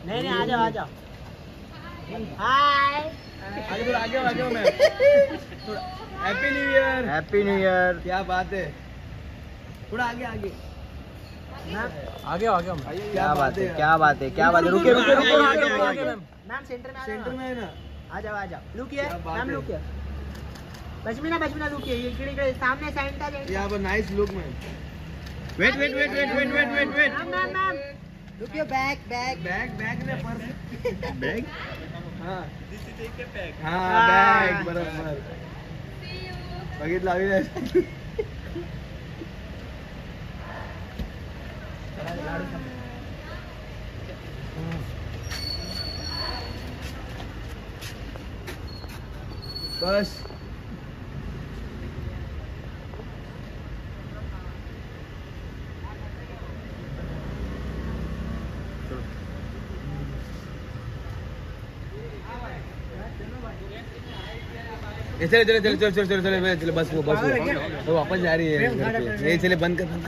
नहीं आ जाओ आ जाओ। हाय आगे थोड़ा आगे मैं थोड़ा। Happy new year. Happy new year. क्या बात है, थोड़ा आगे आगे आगे आगे हम। क्या बात है, क्या बात है, क्या बात है। रुके रुके रुके मैम सेंटर में सेंटर में है ना। आ जाओ लुक हियर क्या बात मैम है। लुक हियर बचमिना लुक हियर इकडे सामने सॅनिटाइज यहाँ पर nice look man. Wait ma'am look your bag bag ने पर्स बैग। हाँ बैग हाँ बैग बरोबर बघितलं आम्ही। बस चले बस वो वापस जा रही है घर पे। ये चले बंद कर।